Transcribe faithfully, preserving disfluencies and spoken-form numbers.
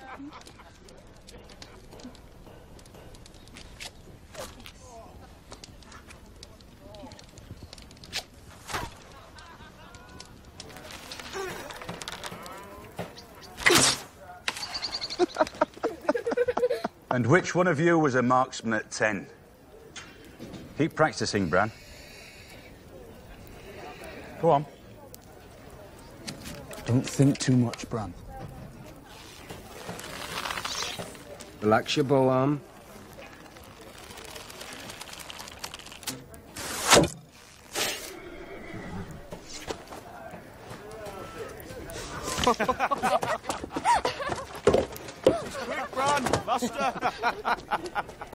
And which one of you was a marksman at ten? Keep practicing, Bran. Go on. Don't think too much, Bran. Relax your bow arm. Quick, Bran! Faster!